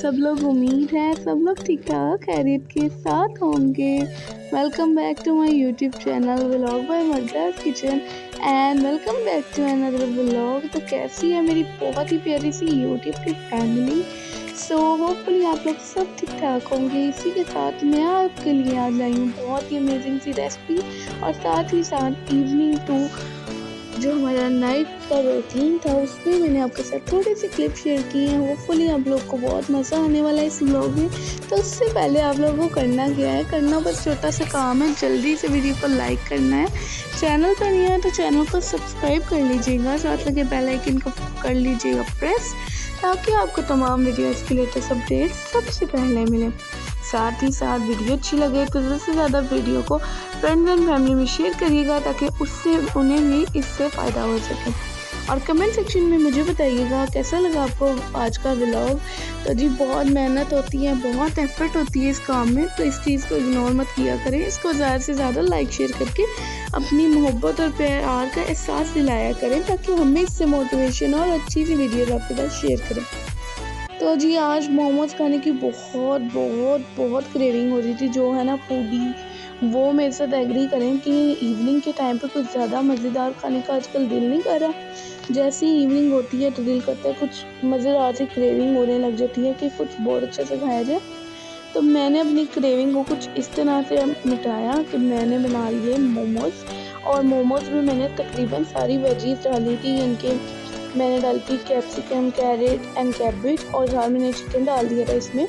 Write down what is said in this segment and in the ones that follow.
सब लोग? उम्मीद है सब लोग ठीक ठाक खैरियत के साथ होंगे। Welcome back to my YouTube channel vlog by Mardas kitchen and welcome back to another vlog. तो कैसी है मेरी बहुत ही प्यारी सी यूट्यूब की फैमिली। सो होपफुली आप लोग सब ठीक ठाक होंगे। इसी के साथ मैं आपके लिए आज लाई हूँ बहुत ही अमेजिंग सी रेसिपी और साथ ही साथ इवनिंग टू जो हमारा नाइट का रूटीन था उसमें मैंने आपके साथ थोड़ी सी क्लिप शेयर की है। होपफुली आप लोग को बहुत मज़ा आने वाला है इस व्लॉग में। तो उससे पहले आप लोगों को करना क्या है, करना बस छोटा सा काम है, जल्दी से वीडियो को लाइक करना है। चैनल पर नहीं है तो चैनल को सब्सक्राइब कर लीजिएगा, साथ लगे बेल आइकन को कर लीजिएगा प्रेस, ताकि आपको तमाम वीडियोज़ की लेटेस्ट अपडेट सबसे पहले मिले। साथ ही साथ वीडियो अच्छी लगे तो ज़्यादा से ज़्यादा वीडियो को फ्रेंड्स एंड फैमिली में शेयर करिएगा, ताकि उससे उन्हें भी इससे फ़ायदा हो सके। और कमेंट सेक्शन में मुझे बताइएगा कैसा लगा आपको आज का व्लॉग। तो जी बहुत मेहनत होती है, बहुत एफर्ट होती है इस काम में, तो इस चीज़ को इग्नोर मत किया करें। इसको ज़्यादा से ज़्यादा लाइक शेयर करके अपनी मोहब्बत और प्यार का एहसास दिलाया करें, ताकि हमें इससे मोटिवेशन और अच्छी सी वीडियो आपके साथ शेयर करें। तो जी आज मोमोज़ खाने की बहुत बहुत बहुत क्रेविंग हो रही थी। जो है ना फूडी वो मेरे साथ एग्री करें कि इवनिंग के टाइम पे कुछ ज़्यादा मज़ेदार खाने का आजकल दिल नहीं कर रहा। जैसे ही इवनिंग होती है तो दिल करता है कुछ मज़ेदार सी क्रेविंग होने लग जाती है कि कुछ बहुत अच्छे से खाया जाए। तो मैंने अपनी क्रेविंग को कुछ इस तरह से मिटाया कि मैंने बना लिए मोमोज़। और मोमोज़ में मैंने तकरीबन सारी वेजीज डाली थी। इनके मैंने डाली थी कैप्सिकम, कैरेट एंड कैबेज, और साथ मैंने चिकन डाल दिया था इसमें।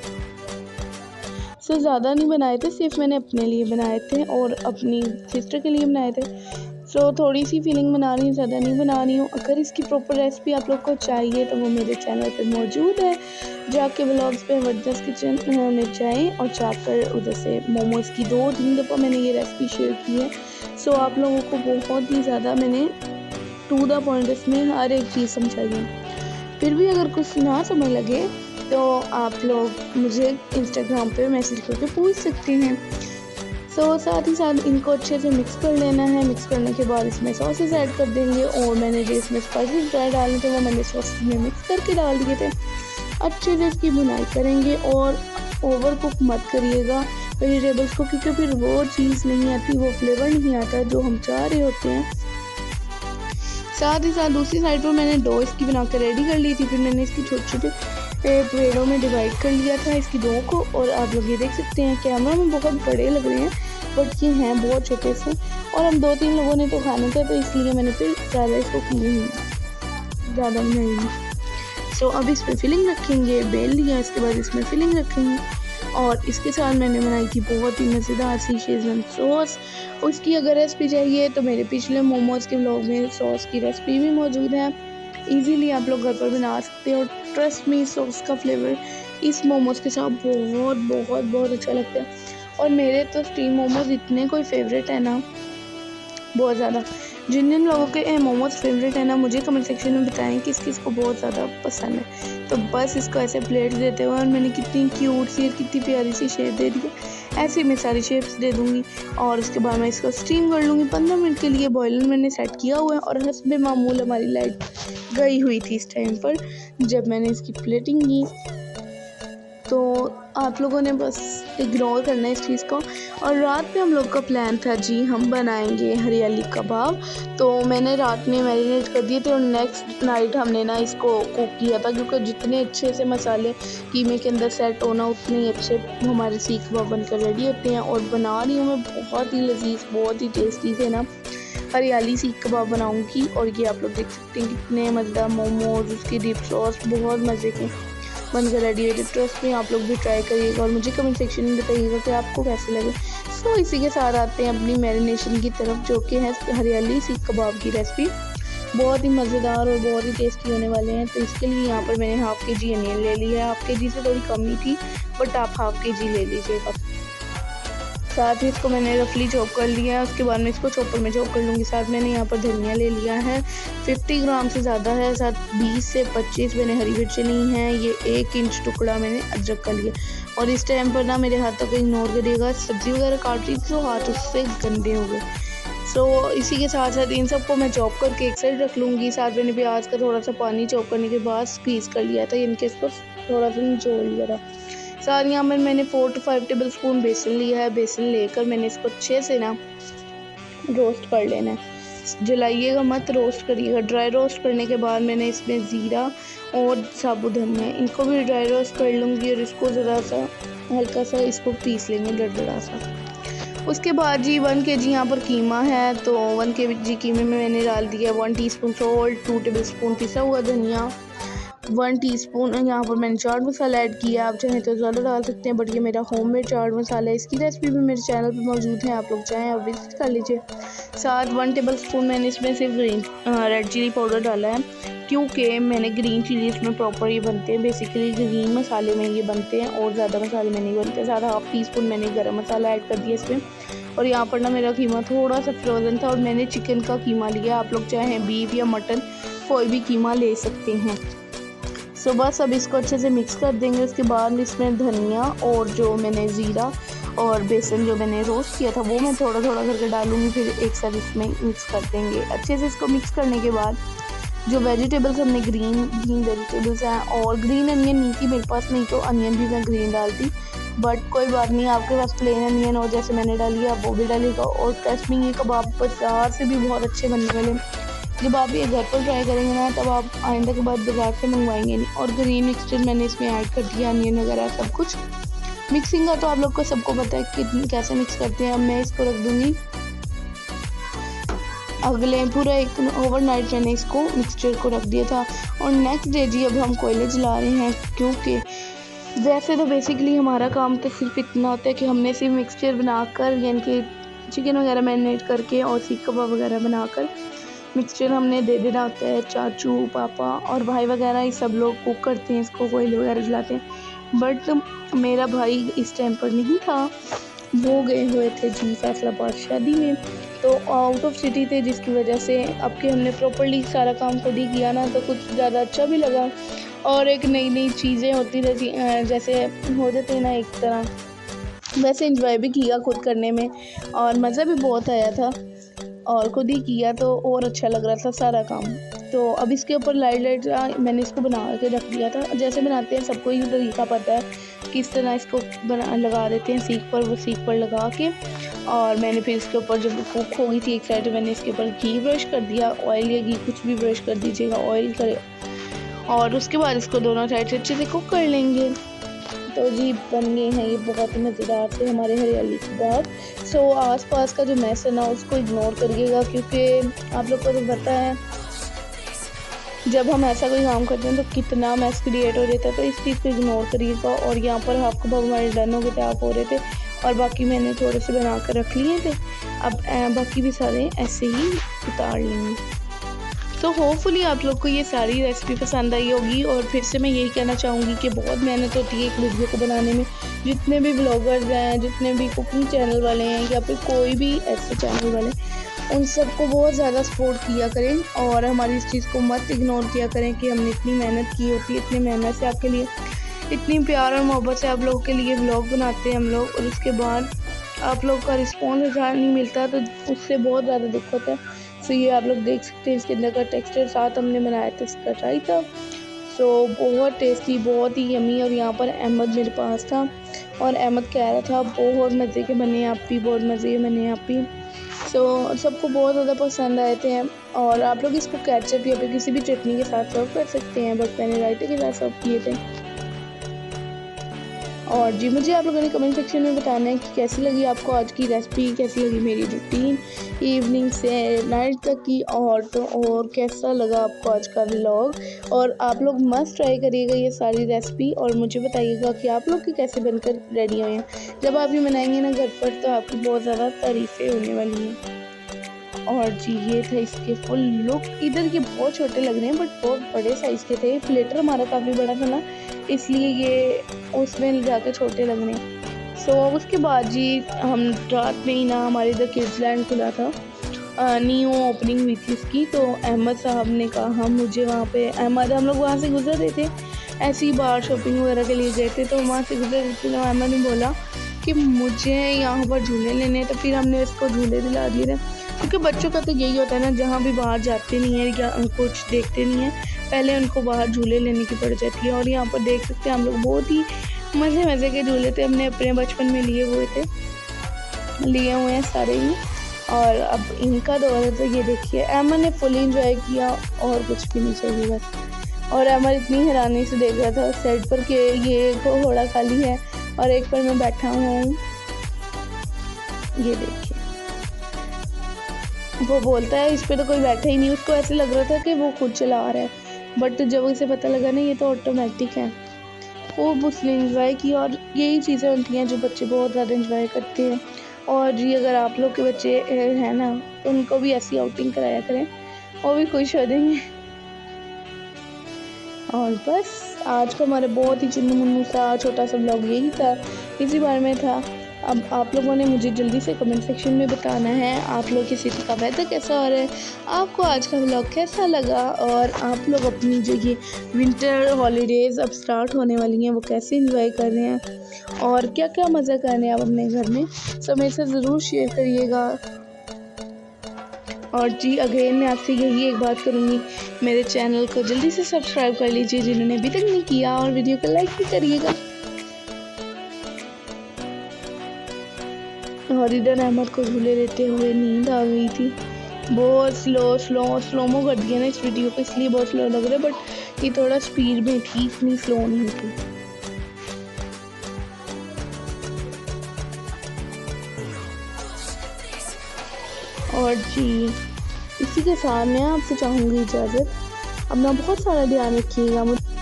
सो ज़्यादा नहीं बनाए थे, सिर्फ मैंने अपने लिए बनाए थे और अपनी सिस्टर के लिए बनाए थे। सो थोड़ी सी फीलिंग बना रही हूँ, ज़्यादा नहीं बना रही हूँ। अगर इसकी प्रॉपर रेसिपी आप लोग को चाहिए तो वो मेरे चैनल पे मौजूद है। जाके व्लॉग्स पे मर्दास किचन में जाएँ और जाकर उधर से मोमोज़ की 2-3 दफ़ा मैंने ये रेसिपी शेयर की है। सो आप लोगों को बहुत ही ज़्यादा मैंने टू द पॉइंट इसमें हर एक चीज़ समझाई है। फिर भी अगर कुछ ना समझ लगे तो आप लोग मुझे इंस्टाग्राम पे मैसेज करके पूछ सकते हैं। सो साथ ही साथ इनको अच्छे से मिक्स कर लेना है। मिक्स करने के बाद इसमें सॉसेस ऐड कर देंगे, और मैंने जो इसमें स्पाइसेस ड्राई डालने थे वो मैंने सॉस में मिक्स करके डाल दिए थे। अच्छे से इसकी बुनाई करेंगे और ओवर कुक मत करिएगा वेजिटेबल्स को, क्योंकि फिर वो चीज़ नहीं आती, वो फ्लेवर नहीं आता जो हम चाह रहे होते हैं। साथ ही साथ दूसरी साइड पर मैंने डो इसकी बना कर रेडी कर ली थी। फिर मैंने इसकी छोटे छोटे पेड़ों में डिवाइड कर लिया था इसकी डो को। और आप लोग ये देख सकते हैं कैमरा में बहुत बड़े लग रहे हैं, बट ये हैं बहुत छोटे से। और हम 2-3 लोगों ने तो खाने थे, तो इसलिए मैंने फिर ज़्यादा इसको की नहीं, ज़्यादा नहीं। सो अब इस पर फिलिंग रखेंगे, बेल लिया, इसके बाद इसमें फिलिंग रखेंगे। और इसके साथ मैंने बनाई थी बहुत ही मज़ेदार सी शेज़वान सॉस। उसकी अगर रेसिपी चाहिए तो मेरे पिछले मोमोज़ के व्लॉग में सॉस की रेसिपी भी मौजूद है। इजीली आप लोग घर पर बना सकते हो। ट्रस्ट मी, सॉस का फ्लेवर इस मोमोज़ के साथ बहुत बहुत बहुत अच्छा लगता है। और मेरे तो स्टीम मोमोज़ इतने कोई फेवरेट है ना, बहुत ज़्यादा। जिन जिन लोगों के मोमोज़ फेवरेट है ना, मुझे कमेंट सेक्शन में बताएं कि किसको बहुत ज़्यादा पसंद है। तो बस इसको ऐसे प्लेट देते हुए, और मैंने कितनी क्यूट सी और कितनी प्यारी सी शेप दे दी है। ऐसे मैं सारी शेप्स दे दूँगी और उसके बाद मैं इसको स्टीम कर लूँगी। 15 मिनट के लिए बॉयलर मैंने सेट किया हुआ है। और हस्बे मामूल हमारी लाइट गई हुई थी इस टाइम पर जब मैंने इसकी प्लेटिंग की। तो आप लोगों ने बस इग्नोर करना है इस चीज़ को। और रात में हम लोग का प्लान था जी हम बनाएंगे हरियाली कबाब। तो मैंने रात में मैरिनेट कर दिए थे और नेक्स्ट नाइट हमने ना इसको कुक किया था, क्योंकि जितने अच्छे से मसाले कीमे के अंदर सेट होना उतने ही अच्छे हमारे सीख कबाब बनकर रेडी होते हैं। और बना रही हूँ मैं बहुत ही लजीज बहुत ही टेस्टी से ना हरियाली सीख कबाब बनाऊँगी। और ये आप लोग देख सकते हैं कितने मज़ेदार मोमोज, उसकी डिप सॉस बहुत मज़े के बनकर रेडी है। ट्रस्ट में आप लोग भी ट्राई करिएगा और मुझे कमेंट सेक्शन में बताइएगा कि आपको कैसे लगे। सो इसी के साथ आते हैं अपनी मैरिनेशन की तरफ, जो कि है हरियाली सीख कबाब की रेसिपी। बहुत ही मज़ेदार और बहुत ही टेस्टी होने वाले हैं। तो इसके लिए यहाँ पर मैंने हाफ़ के जी अनियन ले लिया है। हाफ़ के जी से थोड़ी कम ही थी, बट आप हाफ़ के जी ले लीजिएगा। साथ ही इसको मैंने रफली चॉप कर लिया है। उसके बाद मैं इसको चॉपर में चॉप कर लूँगी। साथ मैंने यहाँ पर धनिया ले लिया है, 50 ग्राम से ज़्यादा है। साथ 20 से 25 मैंने हरी मिर्ची ली हैं। ये 1 इंच टुकड़ा मैंने अदरक का लिया। और इस टाइम पर ना मेरे हाथों को इग्नोर करिएगा, सब्ज़ी वगैरह काट रही थी तो हाथ उससे गंदे हो गए। सो इसी के साथ साथ इन सबको मैं चॉप करके एक साइड रख लूँगी। साथ मैंने प्याज का थोड़ा सा पानी चॉप करने के बाद स्क्वीज़ कर लिया था, यानी कि इसको थोड़ा सा निचोड़ लिया था। साथ यहाँ पर मैंने 4 to 5 टेबल स्पून बेसन लिया है। बेसन लेकर मैंने इसको अच्छे से ना रोस्ट कर लेना है। जलाइएगा मत, रोस्ट करिएगा। ड्राई रोस्ट करने के बाद मैंने इसमें ज़ीरा और साबुत धनिया इनको भी ड्राई रोस्ट कर लूँगी और इसको ज़रा सा हल्का सा इसको पीस लेंगे दरदरा सा। उसके बाद जी 1 kg यहाँ पर कीमा है, तो 1 kg कीमे में मैंने डाल दिया 1 टीस्पून सॉल्ट, 2 टेबल स्पून पिसा हुआ धनिया, 1 टीस्पून यहाँ पर मैंने चाट मसाला ऐड किया। आप चाहें तो ज़्यादा डाल सकते हैं, बट ये मेरा होममेड चाट मसाला है। इसकी रेसिपी भी मेरे चैनल पर मौजूद है, आप लोग चाहें आप विजिट कर लीजिए। साथ 1 टेबल स्पून मैंने इसमें सिर्फ रेड चिली पाउडर डाला है, क्योंकि मैंने ग्रीन चिली इसमें प्रॉपर ये बनते हैं, बेसिकली ग्रीन मसाले में ये बनते हैं और ज़्यादा मसाले में नहीं बनते। साथ 1/2 टीस्पून मैंने गरम मसाला ऐड कर दिया इसमें। और यहाँ पर ना मेरा कीमा थोड़ा सा फ्रोज़न था और मैंने चिकन का कीमा लिया। आप लोग चाहें बीफ या मटन कोई भी कीमा ले सकते हैं। सो बस अब इसको अच्छे से मिक्स कर देंगे। उसके बाद इसमें धनिया और जो मैंने ज़ीरा और बेसन जो मैंने रोस्ट किया था वो मैं थोड़ा थोड़ा करके डालूँगी, फिर एक साथ इसमें मिक्स कर देंगे। अच्छे से इसको मिक्स करने के बाद जो वेजिटेबल्स हमने ग्रीन वेजिटेबल्स हैं, और ग्रीन अनियन नहीं थी मेरे पास, नहीं तो अनियन भी मैं ग्रीन डालती, बट कोई बात नहीं, आपके पास प्लेन अनियन हो जैसे मैंने डाली आप वो भी डालिएगा। और ट्रस्ट मी, ये कबाब बाज़ार से भी बहुत अच्छे बनने वाले हैं। जब आप ये घर पर ट्राई करेंगे ना, तब आप आइंदा के बाद बाज़ार से मंगवाएंगे नहीं। और ग्रीन मिक्सचर मैंने इसमें ऐड कर दिया, अनियन वगैरह सब कुछ। मिक्सिंग का तो आप लोग को सबको पता है कि कैसे मिक्स करते हैं। अब मैं इसको रख दूँगी अगले पूरा एक ओवरनाइट मैंने इसको मिक्सचर को रख दिया था। और नेक्स्ट डे जी अब हम कोयले जला रहे हैं, क्योंकि वैसे तो बेसिकली हमारा काम तो सिर्फ इतना होता है कि हमने सिर्फ मिक्सचर बनाकर, यानी कि चिकन वगैरह मैरिनेट करके और सीख कबाब वगैरह बनाकर मिक्सचर हमने दे देना होता है। चाचू, पापा और भाई वगैरह ये सब लोग कुक करते हैं इसको, कोयले वगैरह जलाते हैं। बट मेरा भाई इस टाइम पर नहीं था, वो गए हुए थे जी फैसलाबाद शादी में, तो आउट ऑफ सिटी थे, जिसकी वजह से अब के हमने प्रॉपर्ली सारा काम खुद ही किया ना, तो कुछ ज़्यादा अच्छा भी लगा। और एक नई नई चीज़ें होती रहती, जैसे हो जाते हैं ना एक तरह, वैसे एंजॉय भी किया खुद करने में और मज़ा भी बहुत आया था। और खुद ही किया तो और अच्छा लग रहा था सारा काम। तो अब इसके ऊपर लाइट मैंने इसको बना के रख दिया था। जैसे बनाते हैं सबको ये तरीका पता है, किस तरह इसको लगा देते हैं सीख पर, वो सीख पर लगा के। और मैंने फिर इसके ऊपर जब कुक हो गई थी एक साइड, मैंने इसके ऊपर घी ब्रश कर दिया, ऑयल या घी कुछ भी ब्रश कर दीजिएगा, ऑयल करे। और उसके बाद इसको दोनों साइड से अच्छे से कुक कर लेंगे। तो जी बन गए हैं ये बहुत ही मज़ेदार से हमारे हरियाली कबाब। सो आसपास का जो मैस है ना उसको इग्नोर करिएगा, क्योंकि आप लोग को तो पता है जब हम ऐसा कोई काम करते हैं तो कितना मैस क्रिएट हो जाता है। तो इस चीज़ को इग्नोर करिएगा। और यहाँ पर हाफ कबाब हमारे डन हो गए थे, आप हो रहे थे, और बाकी मैंने थोड़े से बना कर रख लिए थे। अब बाकी भी सारे ऐसे ही उतार लेंगे। तो होपफुली आप लोग को ये सारी रेसिपी पसंद आई होगी। और फिर से मैं यही कहना चाहूँगी कि बहुत मेहनत होती है एक वीडियो को बनाने में। जितने भी ब्लॉगर्स हैं, जितने भी कुकिंग चैनल वाले हैं, या फिर कोई भी ऐसे चैनल वाले, उन सबको बहुत ज़्यादा सपोर्ट किया करें और हमारी इस चीज़ को मत इग्नोर किया करें कि हमने इतनी मेहनत की होती है। इतनी मेहनत से आपके लिए, इतनी प्यार और मोहब्बत से आप लोगों के लिए व्लॉग बनाते हैं हम लोग, और उसके बाद आप लोग का रिस्पॉन्स अच्छा नहीं मिलता तो उससे बहुत ज़्यादा दुख होता है। सो ये आप लोग देख सकते हैं इसके अंदर का टेक्सचर, साथ हमने बनाया था इसका रायता। सो बहुत टेस्टी, बहुत ही यमी। और यहाँ पर अहमद मेरे पास था और अहमद कह रहा था बहुत मज़े के बने आप भी, बहुत मज़े के बने आप भी। सो सबको बहुत ज़्यादा पसंद आए थे। और आप लोग इसको केचप या फिर किसी भी चटनी के साथ सर्व कर सकते हैं, बट मैंने रायते के साथ सर्व किए थे। और जी मुझे आप लोगों ने कमेंट सेक्शन में बताना है कि कैसी लगी आपको आज की रेसिपी, कैसी लगी मेरी रूटीन इवनिंग से नाइट तक की, और कैसा लगा आपको आज का व्लॉग। और आप लोग मस्ट ट्राई करिएगा ये सारी रेसिपी और मुझे बताइएगा कि आप लोग की कैसे बनकर रेडी हुए हैं। जब आप ये बनाएंगे ना घर पर तो आपकी बहुत ज़्यादा तारीफ़ें होने वाली हैं। और जी ये था इसके फुल लुक। इधर ये बहुत छोटे लग रहे हैं बट बहुत बड़े साइज़ के थे। प्लेटर हमारा काफ़ी बड़ा था ना, इसलिए ये उसमें जाके छोटे लग रहे हैं। सो उसके बाद जी हम रात में ही ना, हमारे इधर किड्स लैंड खुला था, न्यू ओपनिंग हुई थी इसकी। तो अहमद साहब ने कहा मुझे वहाँ पे, अहमद हम लोग वहाँ से गुजर रहे थे, ऐसी बाहर शॉपिंग वगैरह के लिए गए थे, तो वहाँ से गुजर रहे थे। तो अहमद ने बोला कि मुझे यहाँ पर झूले लेने हैं, तो फिर हमने इसको झूले दिला दिए थे। क्योंकि बच्चों का तो यही होता है ना, जहाँ भी बाहर जाते नहीं है या कुछ देखते नहीं है, पहले उनको बाहर झूले लेने की पड़ जाती है। और यहाँ पर देख सकते हैं हम लोग बहुत ही मज़े मज़े के झूले थे, हमने अपने बचपन में लिए हुए हैं सारे ही। और अब इनका दौर है, तो ये देखिए अमन ने फुल एंजॉय किया और कुछ भी नहीं चाहिए बस। और अमन इतनी हैरानी से देख रहा था साइड पर कि ये घोड़ा खाली है और एक पर मैं बैठा हुआ हूँ। ये देखिए वो बोलता है इस पे तो कोई बैठा ही नहीं, उसको ऐसे लग रहा था कि वो खुद चला रहा है, बट जब उसे पता लगा ना ये तो ऑटोमेटिक है, वो उसने इंजॉय किया। और यही चीज़ें होती हैं जो बच्चे बहुत ज़्यादा इंजॉय करते हैं। और जी अगर आप लोग के बच्चे हैं ना, तो उनको भी ऐसी आउटिंग कराया करें, वो भी खुश हो जाएंगे। और बस आज का हमारा बहुत ही चुन्नू मुन्नू सा छोटा सा ब्लॉग यही था, इसी बारे में था। अब आप लोगों ने मुझे जल्दी से कमेंट सेक्शन में बताना है आप लोग की सिटी का वेदर कैसा हो रहा है, आपको आज का व्लॉग कैसा लगा, और आप लोग अपनी जो ये विंटर हॉलीडेज़ अब स्टार्ट होने वाली हैं वो कैसे एंजॉय कर रहे हैं और क्या क्या मज़ा कर रहे हैं आप अपने घर में, सब मेरे साथ ज़रूर शेयर करिएगा। और जी अगेन मैं आपसे यही एक बात करूँगी, मेरे चैनल को जल्दी से सब्सक्राइब कर लीजिए जिन्होंने अभी तक नहीं किया, और वीडियो को लाइक भी करिएगा। और इधर अहमद को झूले लेते हुए नींद आ गई थी। बहुत स्लोमो कर दिया ना इस वीडियो को, इसलिए बहुत स्लो लग रहा है, बट ये थोड़ा स्पीड में थी, इतनी स्लो नहीं थी। और जी इसी के साथ मैं आपसे चाहूँगी इजाज़त, अपना बहुत सारा ध्यान रखिएगा।